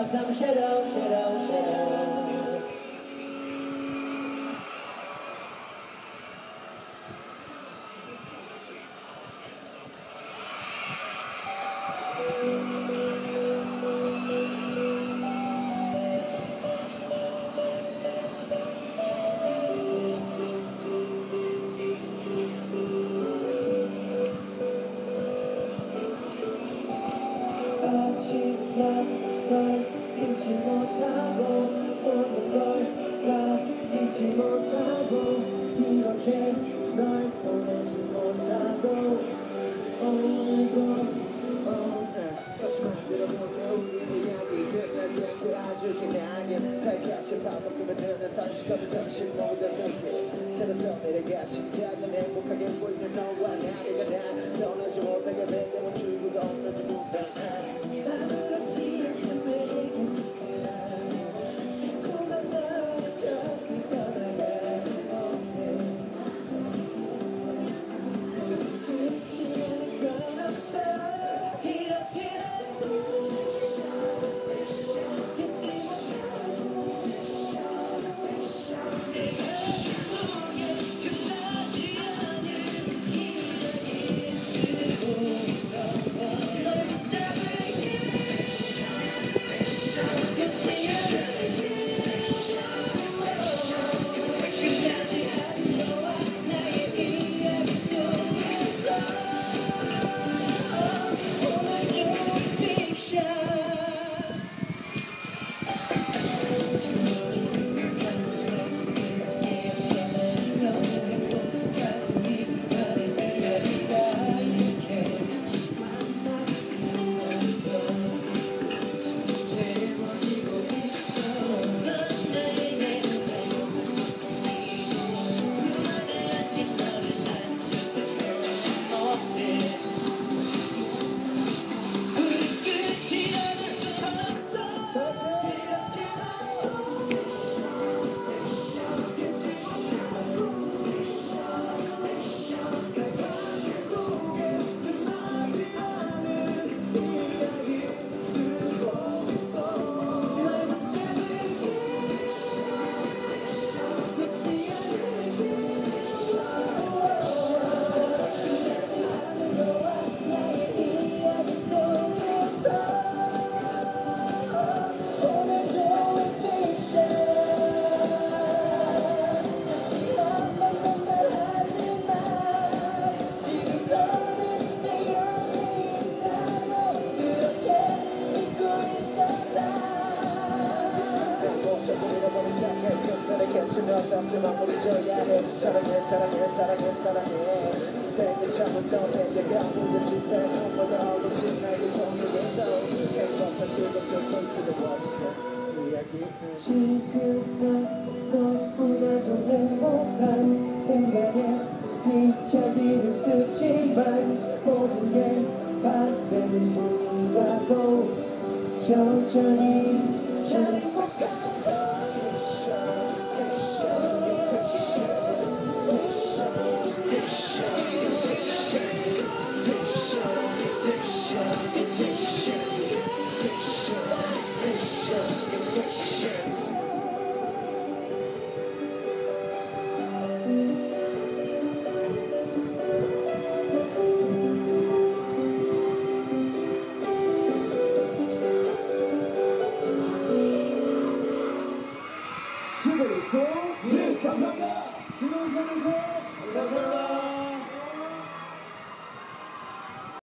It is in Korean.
some shadow, shadow, shadow. 아직 널 잊지 못하고 모든 걸 다 잊지 못하고 이렇게 널 보내지 못하고 오늘도 다시 만들어볼게 우리의 이야기 끝나지 않고 아주 기나게 살갗이 파고쓰면 눈에 상식감을 잠시 묻어둘게 새로서 내려가 신기하게 행복하게 보이는 너와 나를 난 떠나지 못하게 매대면 출구도 없는 누군가 아무렇지 않게 내게 있으라 달콤한 너의 곁을 떠나가지 못해 끝이 아닌 건 없어 이렇게 날 잊지 못하고 내 가슴 속에 끝나지 않은 이야기 쓰고 있어 널 붙잡을게 끝이 않을게 끝나지 않은 너와 나의 이야기 속에서 오늘 좀 픽션 사랑해 생일 참아서 내가 모든 집에 너무나 오지 나의 정리에서 행복한 그것도 볼 수도 없어 이야기해 지금 난 너무나도 행복한 생각에 이야기를 쓰지만 모든 게 바램 뿐이라고 여전히 잘 행복한 즐거웠어? 네, 감사합니다. 즐거운 시간 되세요. 감사합니다.